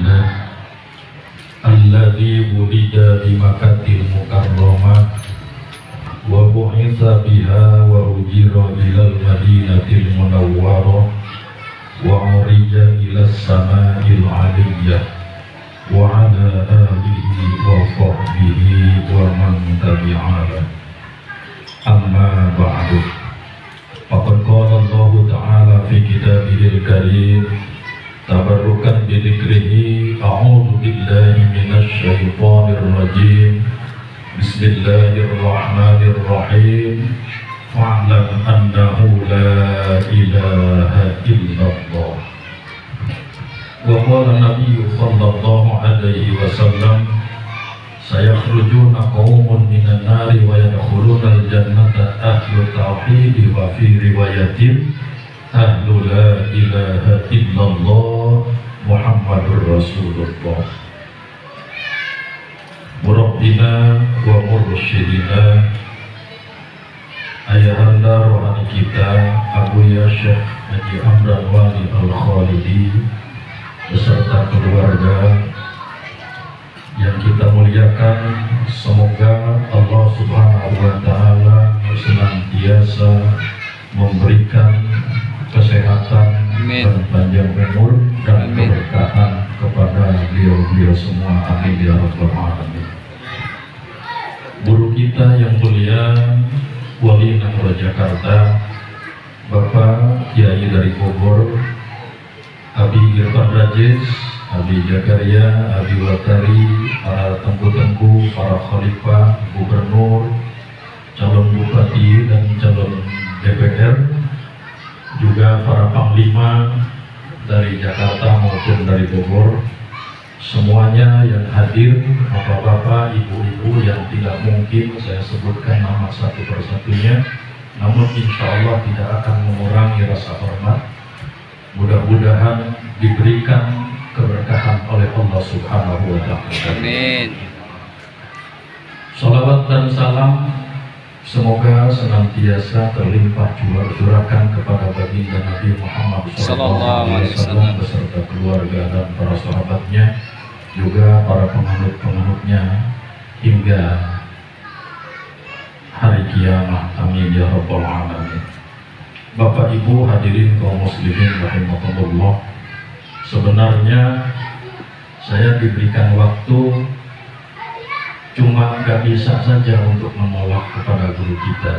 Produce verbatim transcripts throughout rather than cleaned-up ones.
Abdillah alladzi wulida di Makkatil Mukarramah wa bu'itsa biha wa ujira ilal Madinatil Munawwarah wa urija ila sama'il 'aliyyah wa ala alihi wa sahbihi wa man tabi'ahu. Amma ba'du. Faqad qala Allah Ta'ala fi kitabihil karim tabarrukan bi dzikrihi a'udzu billahi minasy syaithanir rajim. Bismillahirrahmanirrahim. Fa'lam annahu la ilaha illallah. Wa qala Nabi sallallahu alaihi wasallam sayakhrujuna qaumun minan nari wa yadkhuluna al-jannata ahlu tauhid wa fi riwayatin ahlu la ilaha illallah Muhammadur Rasulullah. Murabbina wa mursyidina ayahanda rohani kita Abu Ya Syekh Haji Amran Wali Al-Khalidi beserta keluarga yang kita muliakan. Semoga Allah Subhanahu wa Ta'ala senantiasa memberikan kesehatan Amin. Dan panjang umur dan Amin. Keberkahan kepada beliau-beliau semua. Amin ya rabbal alamin. Guru kita yang mulia Wali Nangro Jakarta, Bapak Kiai dari Bogor, Abi Irfan Rajis, Abi Jakaria, Abi Watari, para tengku-tengku, para khalifah, gubernur, calon bupati dan calon D P R, juga para panglima dari Jakarta maupun dari Bogor, semuanya yang hadir, bapak-bapak, ibu-ibu yang tidak mungkin saya sebutkan nama satu persatunya, namun insya Allah tidak akan mengurangi rasa hormat. Mudah-mudahan diberikan keberkahan oleh Allah Subhanahu wa Ta'ala. Amin. Salawat dan salam semoga senantiasa terlimpah curahkan kepada baginda Nabi Muhammad sallallahu alaihi wasallam beserta keluarga dan para sahabatnya, juga para penganut-penganutnya hingga hari kiamat. Amin ya rabbal alamin. Bapak Ibu hadirin kaum muslimin rahimakumullah. Sebenarnya saya diberikan waktu cuma gak bisa saja untuk menolak kepada guru kita.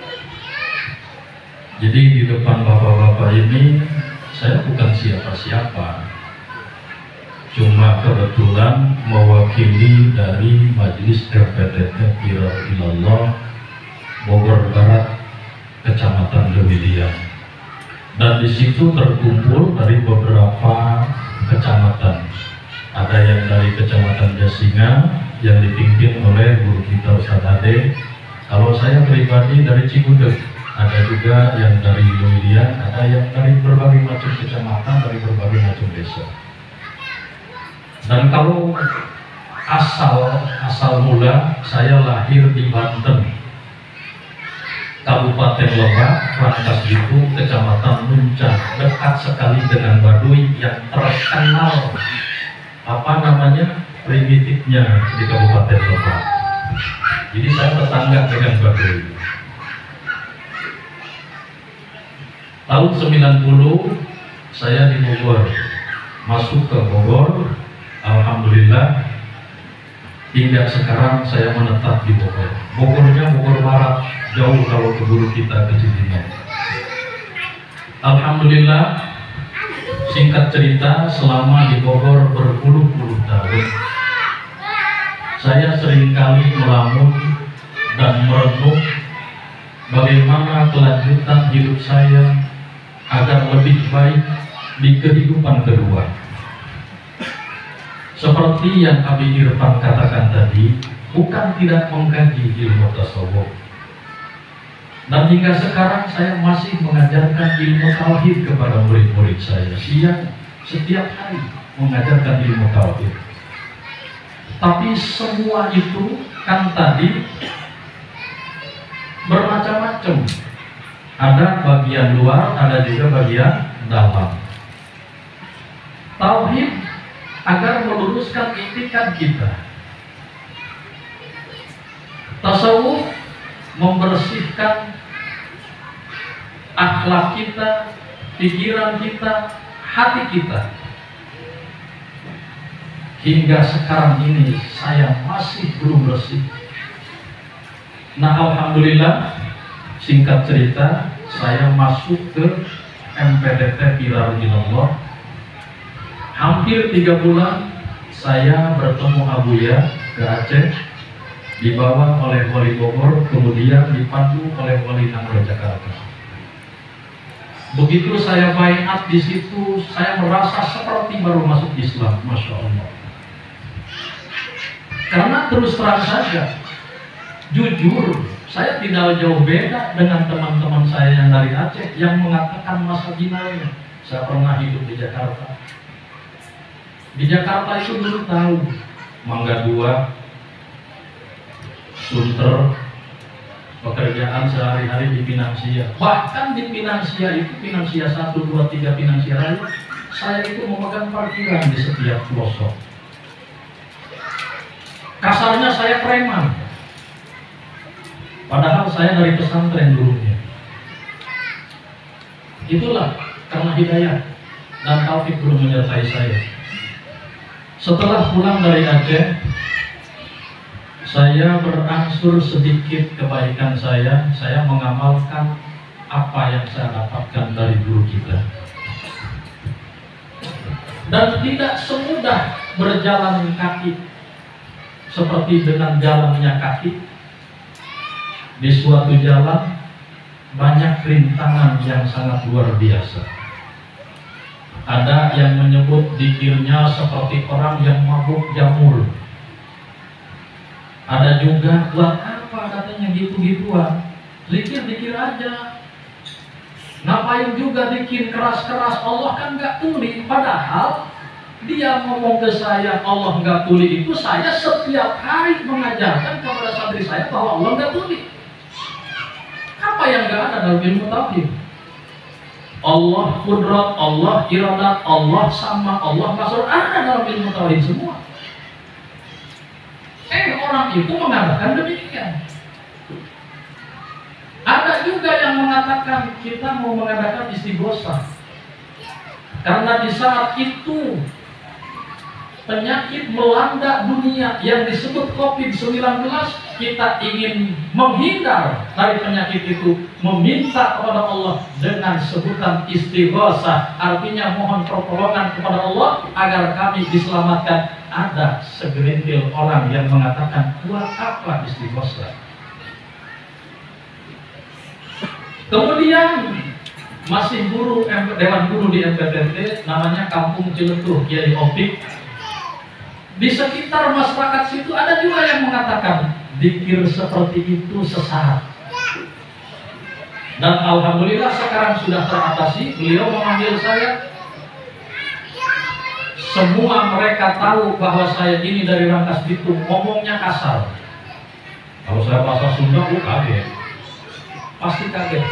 Jadi di depan bapak-bapak ini saya bukan siapa-siapa, cuma kebetulan mewakili dari Majelis R P T T Ilallah Bogor Barat, Kecamatan Lewiliang. Dan di situ terkumpul dari beberapa kecamatan. Ada yang dari Kecamatan Jasinga yang dipimpin oleh guru kita Ustaz Ade. Kalau saya pribadi dari Cigudeg. Ada juga yang dari Lewiliang, ada yang dari berbagai macam kecamatan, dari berbagai macam desa. Dan kalau asal asal mula, saya lahir di Banten, Kabupaten Lebak, Rangkas Bitung, Kecamatan Muncang, dekat sekali dengan Baduy yang terkenal apa namanya primitifnya di Kabupaten Lebak. Jadi saya tetangga dengan Baduy. Tahun sembilan puluh saya di Bogor, masuk ke Bogor, alhamdulillah hingga sekarang saya menetap di Bogor. Bogornya Bogor Barat, jauh kalau ke guru kita ke Cibinong. Alhamdulillah, singkat cerita, selama di Bogor berpuluh-puluh tahun, saya seringkali melamun dan merenung bagaimana kelanjutan hidup saya agar lebih baik di kehidupan kedua. Seperti yang Abi Irfan katakan tadi, bukan tidak mengkaji ilmu tasawuf. Dan hingga sekarang saya masih mengajarkan ilmu tauhid kepada murid-murid saya. Siang setiap hari mengajarkan ilmu tauhid. Tapi semua itu kan tadi bermacam-macam. Ada bagian luar, ada juga bagian dalam. Tauhid agar meluruskan itikad kita. Tasawuf membersihkan akhlak kita, pikiran kita, hati kita. Hingga sekarang ini saya masih belum bersih. Nah, alhamdulillah, singkat cerita, saya masuk ke M P T T Pirarudinallah. Hampir tiga bulan saya bertemu Abuya ke Aceh, dibawa oleh Wali Bogor, kemudian dipandu oleh Wali Nangro Jakarta. Begitu saya baiat di situ, saya merasa seperti baru masuk Islam, masya Allah. Karena terus terang saja, jujur, saya tidak jauh beda dengan teman-teman saya yang dari Aceh yang mengatakan masa binanya. Saya pernah hidup di Jakarta. Di Jakarta itu dulu tahu Mangga Dua, Sunter, pekerjaan sehari-hari di Pinangsia. Bahkan di Pinangsia itu, Pinangsia satu, dua, tiga, Pinangsia Raya, saya itu memegang parkiran di setiap pelosok. Kasarnya saya preman, padahal saya dari pesantren dulunya. Itulah karena hidayah dan taufik belum menyertai saya. Setelah pulang dari Aceh, saya berangsur sedikit kebaikan saya. Saya mengamalkan apa yang saya dapatkan dari guru kita. Dan tidak semudah berjalan kaki seperti dengan jalannya kaki. Di suatu jalan banyak rintangan yang sangat luar biasa. Ada yang menyebut dikirnya seperti orang yang mabuk jamur. Ada juga, buat apa katanya gitu-gituan, zikir-zikir aja. Ngapain juga dikir keras-keras, Allah kan gak tuli. Padahal dia ngomong ke saya Allah gak tuli itu, saya setiap hari mengajarkan kepada santri saya bahwa Allah gak tuli. Apa yang gak ada dalam ilmu tauhid? Allah kudrat, Allah iradat, Allah sama, Allah masur, ada dalam ilmu tauhid semua. Eh, orang itu mengatakan demikian. Ada juga yang mengatakan kita mau mengadakan istighosah karena di saat itu penyakit melanda dunia yang disebut covid sembilan belas. Kita ingin menghindar dari penyakit itu, meminta kepada Allah dengan sebutan istighosah, artinya mohon pertolongan kepada Allah agar kami diselamatkan. Ada segelintir orang yang mengatakan, buat apa istighosah? Kemudian masih guru dewan guru di M P T T, namanya Kampung Ciletuh, Kiai Opik. Di sekitar masyarakat situ ada juga yang mengatakan zikir seperti itu sesat. Dan alhamdulillah sekarang sudah teratasi. Beliau memanggil saya. Semua mereka tahu bahwa saya ini dari Rangkas Bitung, ngomongnya kasar. Kalau saya bahasa Sunda, oh kaget, pasti kaget.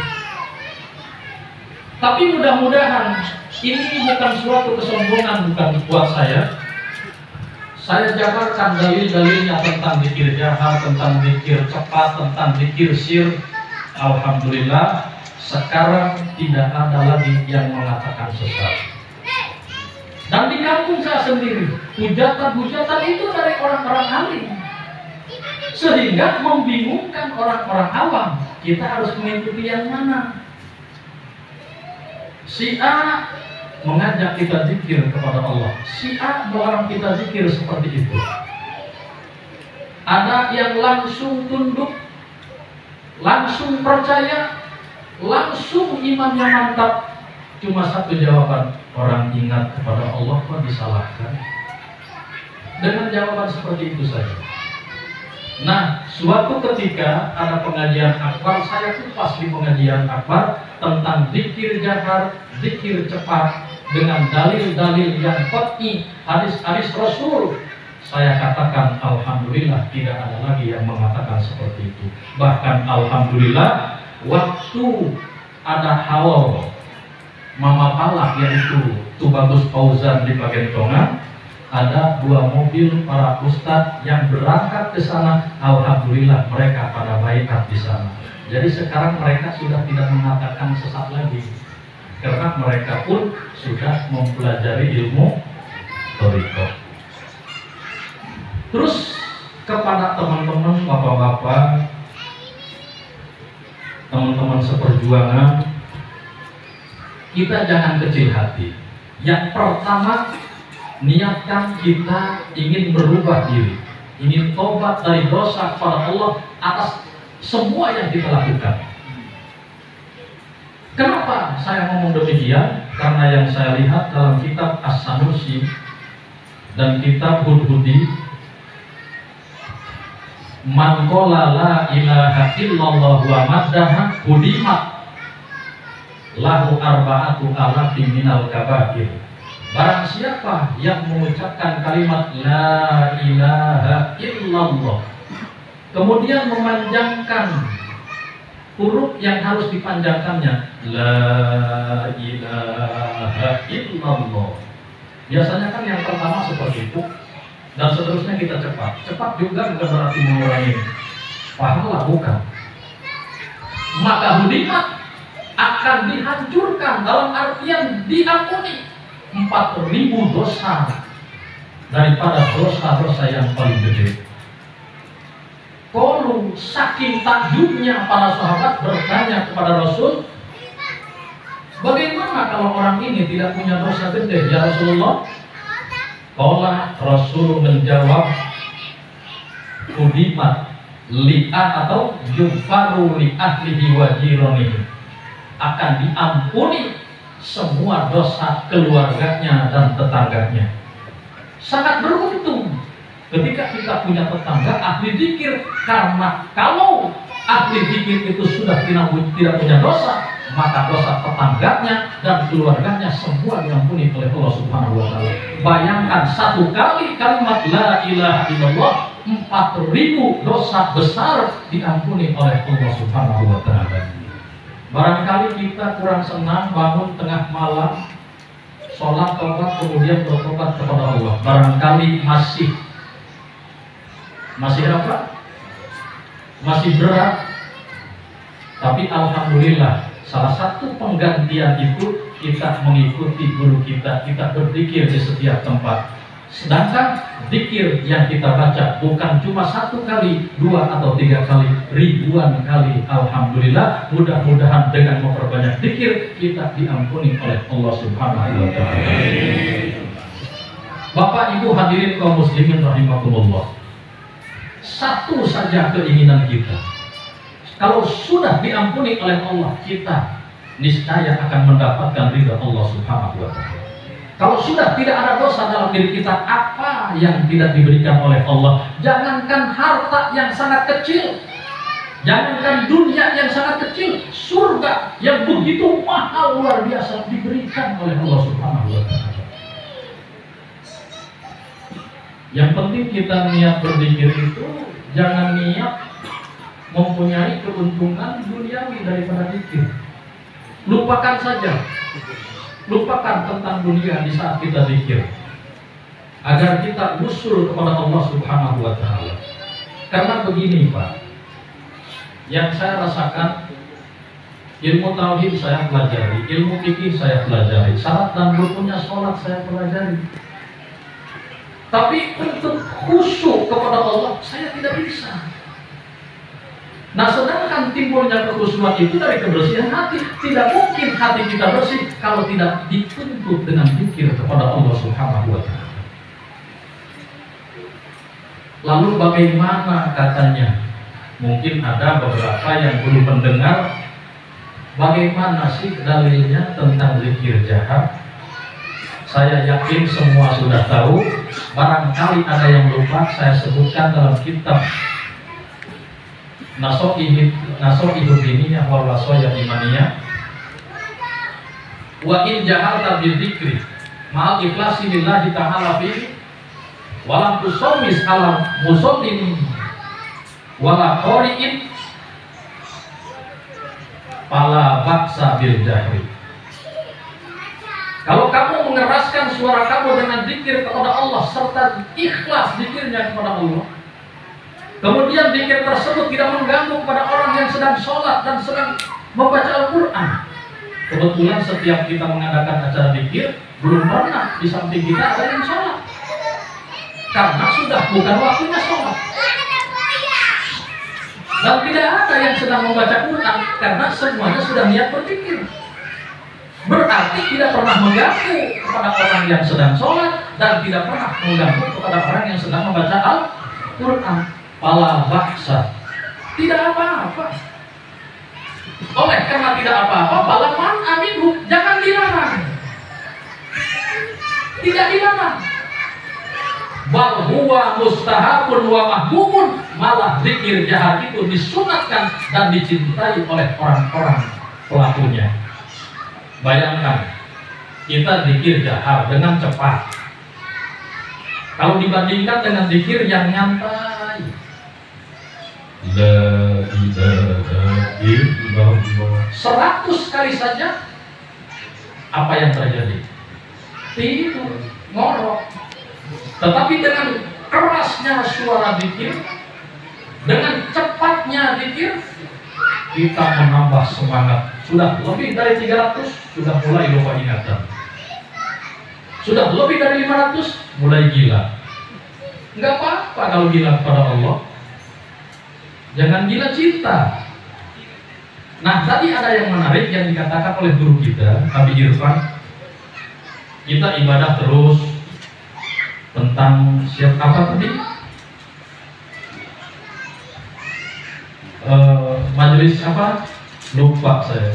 Tapi mudah-mudahan ini bukan suatu kesombongan, bukan buat saya. Saya jabarkan dalil-dalilnya tentang zikir jahar, tentang zikir cepat, tentang zikir sir. Alhamdulillah sekarang tidak ada lagi yang mengatakan sesat. Dan di kampung saya sendiri, hujatan-hujatan itu dari orang-orang alim, sehingga membingungkan orang-orang awam. Kita harus mengikuti yang mana? Si A mengajak kita zikir kepada Allah, si A melarang kita zikir seperti itu. Ada yang langsung tunduk, langsung percaya, langsung imannya mantap. Cuma satu jawaban, orang ingat kepada Allah kok disalahkan? Dengan jawaban seperti itu saja. Nah, suatu ketika ada pengajian akbar, saya kupas di pengajian akbar tentang zikir jahar, zikir cepat dengan dalil-dalil yang qat'i, hadis-hadis Rasul. Saya katakan alhamdulillah tidak ada lagi yang mengatakan seperti itu. Bahkan alhamdulillah waktu ada haul Mama Palak, yaitu Tubagus Fauzan di Pagentongan, ada dua mobil para ustadz yang berangkat ke sana. Alhamdulillah mereka pada baiat di sana. Jadi sekarang mereka sudah tidak mengatakan sesat lagi, karena mereka pun sudah mempelajari ilmu thariqah. Terus kepada teman-teman bapak-bapak, teman-teman seperjuangan, kita jangan kecil hati. Yang pertama, niatkan kita ingin berubah diri, ingin tobat dari dosa kepada Allah atas semua yang kita lakukan. Kenapa saya ngomong demikian? Karena yang saya lihat dalam kitab As-Sanusi dan kitab Hudhudi, man qala la ilaha illallah wa maddaha hudimat lahu arba'atu alafin minal kabair. Barang siapa yang mengucapkan kalimat la ilaha illallah, kemudian memanjangkan huruf yang harus dipanjangkannya, la ilaha illallah. Biasanya kan yang pertama seperti itu, dan seterusnya kita cepat. Cepat juga bukan berarti mengurangi pahala, bukan. Maka hudimat akan dihancurkan, dalam artian diampuni empat ribu dosa daripada dosa-dosa yang paling gede. Qalu, saking takjubnya para sahabat bertanya kepada Rasul, bagaimana kalau orang ini tidak punya dosa gede ya Rasulullah? Qala, Rasul menjawab, hudimat li'ah atau yufaru li ahlihi wa jiranihi, akan diampuni semua dosa keluarganya dan tetangganya. Sangat beruntung ketika kita punya tetangga ahli zikir, karena kalau ahli zikir itu sudah tidak punya dosa, maka dosa tetangganya dan keluarganya semua diampuni oleh Allah Subhanahu wa taala. Bayangkan satu kali kalimat la ilaha illallah, empat ribu dosa besar diampuni oleh Allah Subhanahu wa taala. Barangkali kita kurang senang bangun tengah malam, sholat tobat, kemudian bertobat kepada Allah. Barangkali masih masih apa? Masih berat. Tapi alhamdulillah, salah satu penggantian itu kita mengikuti guru kita, kita berzikir di setiap tempat. Sedangkan zikir yang kita baca bukan cuma satu kali, dua atau tiga kali, ribuan kali. Alhamdulillah, mudah-mudahan dengan memperbanyak zikir kita diampuni oleh Allah Subhanahu wa taala. Bapak Ibu hadirin kaum muslimin rahimakumullah. Satu saja keinginan kita. Kalau sudah diampuni oleh Allah, kita niscaya akan mendapatkan ridha Allah Subhanahu wa taala. Kalau sudah tidak ada dosa dalam diri kita, apa yang tidak diberikan oleh Allah? Jangankan harta yang sangat kecil, jangankan dunia yang sangat kecil, surga yang begitu mahal luar biasa diberikan oleh Allah Subhanahu wa taala. Yang penting kita niat berzikir itu jangan niat mempunyai keuntungan duniawi daripada zikir. Lupakan saja. Lupakan tentang dunia di saat kita zikir, agar kita usul kepada Allah Subhanahu wa taala. Karena begini Pak, yang saya rasakan, ilmu tauhid saya pelajari, ilmu fikih saya pelajari, syarat dan rukunnya sholat saya pelajari. Tapi untuk khusyuk kepada Allah saya tidak bisa. Nah, sedangkan timbulnya kekhusyuan itu dari kebersihan hati. Tidak mungkin hati kita bersih kalau tidak dituntut dengan zikir kepada Allah Subhanahu wa taala. Lalu bagaimana katanya? Mungkin ada beberapa yang belum mendengar bagaimana sih dalilnya tentang zikir jahat. Saya yakin semua sudah tahu. Barangkali ada yang lupa, saya sebutkan dalam kitab Nasoihud diniyah wal wasoya imaniyah. Wa in jahalta bidzikri ma'al ikhlasi lillahi ta'ala fi walam tusawmis alam musallin wala qari'in fala baksa bil jahri. Kalau kamu mengeraskan suara kamu dengan zikir kepada Allah serta ikhlas zikirnya kepada Allah, kemudian zikir tersebut tidak mengganggu kepada orang yang sedang sholat dan sedang membaca Al-Quran. Kebetulan setiap kita mengadakan acara zikir, belum pernah di samping kita ada yang sholat, karena sudah bukan waktunya sholat. Dan tidak ada yang sedang membaca Quran, karena semuanya sudah niat berzikir. Berarti tidak pernah mengganggu kepada orang yang sedang sholat, dan tidak pernah mengganggu kepada orang yang sedang membaca Al-Quran. Fala ba'sa, tidak apa-apa. Oleh karena tidak apa-apa, fala man aminhu, jangan dilarang. Tidak dilarang. Bal huwa mustahabun wa mahmumun, malah zikir jahar itu disunatkan dan dicintai oleh orang-orang pelakunya. Bayangkan, kita zikir jahar dengan cepat, kalau dibandingkan dengan zikir yang nyantai, la ilaha illallah, seratus kali saja, apa yang terjadi? Tidur, ngorok. Tetapi dengan kerasnya suara zikir, dengan cepatnya zikir, kita menambah semangat. Sudah lebih dari tiga ratus, sudah mulai lupa ingatan. Sudah lebih dari lima ratus, mulai gila. Enggak apa-apa kalau gila kepada Allah. Jangan gila cinta. Nah, tadi ada yang menarik yang dikatakan oleh guru kita, Abi Irfan. Kita ibadah terus tentang siapa apa tadi? Uh, majelis apa? Lupa saya.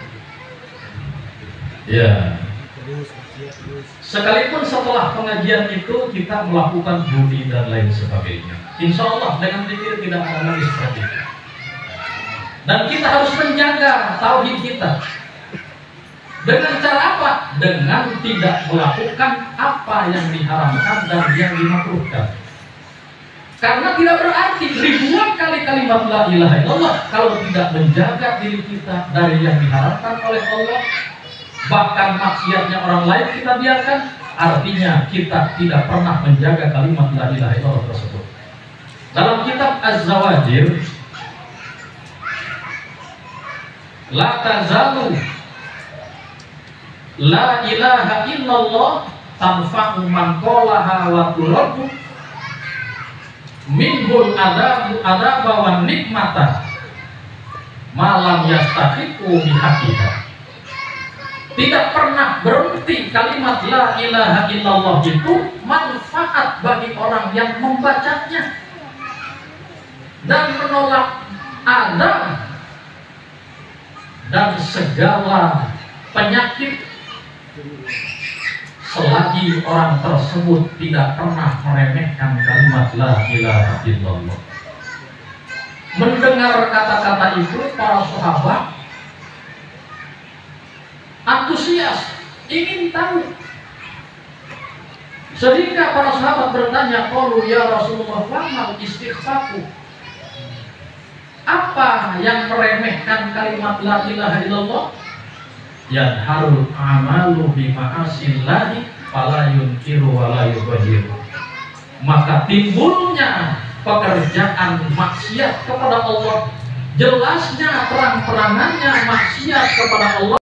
Ya. Sekalipun setelah pengajian itu kita melakukan budi dan lain sebagainya, insya Allah dengan zikir tidak ada lagi seperti itu. Dan kita harus menjaga tauhid kita. Dengan cara apa? Dengan tidak melakukan apa yang diharamkan dan yang dimakruhkan. Karena tidak berarti ribuan kali kalimat la ilaha illallah kalau tidak menjaga diri kita dari yang diharapkan oleh Allah, bahkan maksiatnya orang lain kita biarkan, artinya kita tidak pernah menjaga kalimat la ilaha illallah tersebut. Dalam kitab Az-Zawajir, la tazalu la ilaha illallah tanfa'u man qalaha wa turabbu minhul adabu adaba wa nikmata malam yastahiqu bihaqiha. Tidak pernah berhenti kalimat la ilaha illallah itu manfaat bagi orang yang membacanya dan menolak adab dan segala penyakit selagi orang tersebut tidak pernah meremehkan kalimat la ilaha illallah. Mendengar kata-kata itu, para sahabat antusias, ingin tahu. Sehingga para sahabat bertanya, qalu ya Rasulullah, wa istighfaru. Apa yang meremehkan kalimat la ilaha illallah? Yadharul amalu bima'asillahi fala yunkiru wa la yubahir. Maka timbulnya pekerjaan maksiat kepada Allah, jelasnya terang-terangannya maksiat kepada Allah.